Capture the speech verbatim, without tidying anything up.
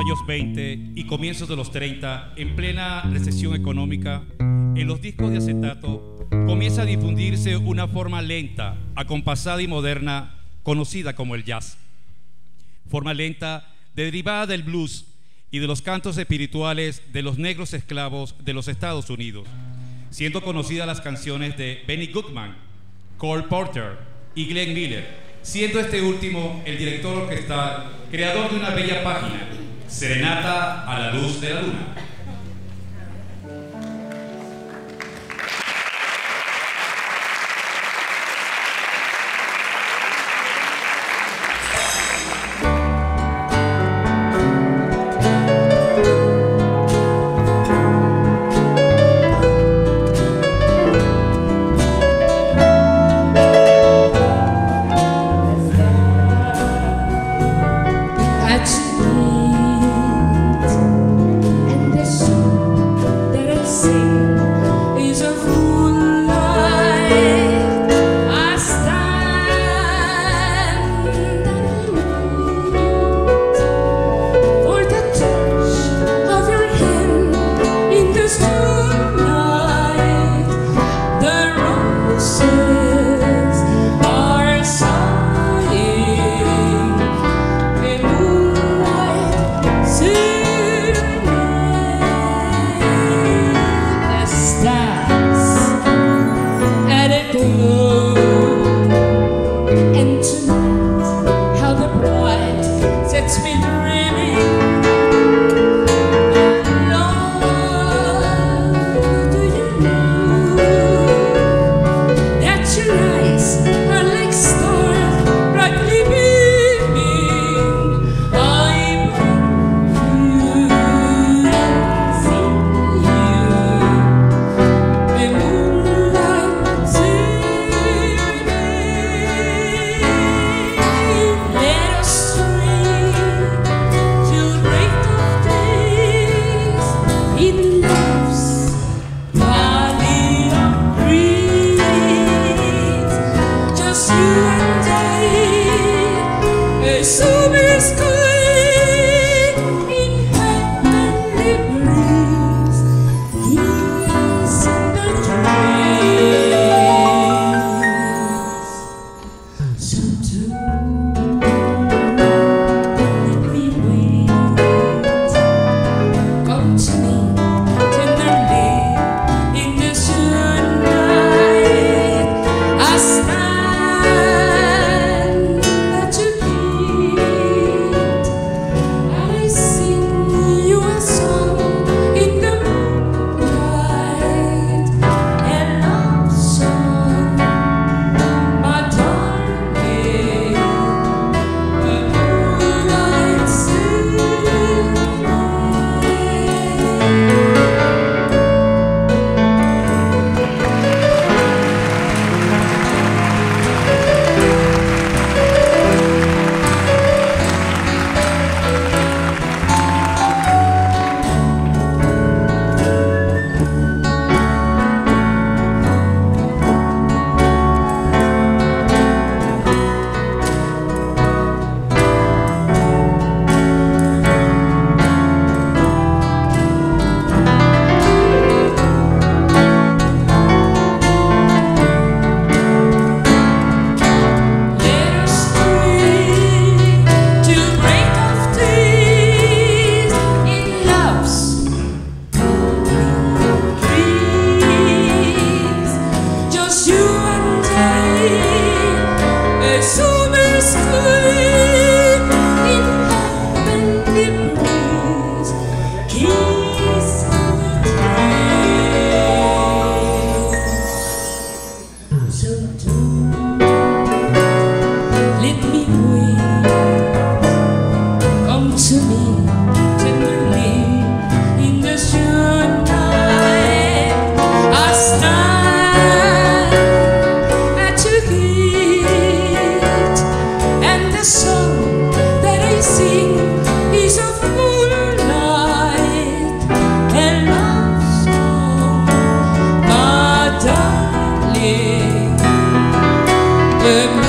años veinte y comienzos de los treinta, en plena recesión económica, en los discos de acetato comienza a difundirse una forma lenta, acompasada y moderna, conocida como el jazz. Forma lenta derivada del blues y de los cantos espirituales de los negros esclavos de los Estados Unidos, siendo conocidas las canciones de Benny Goodman, Cole Porter y Glenn Miller, siendo este último el director orquestal, creador de una bella página, Serenata a la luz de la luna. Let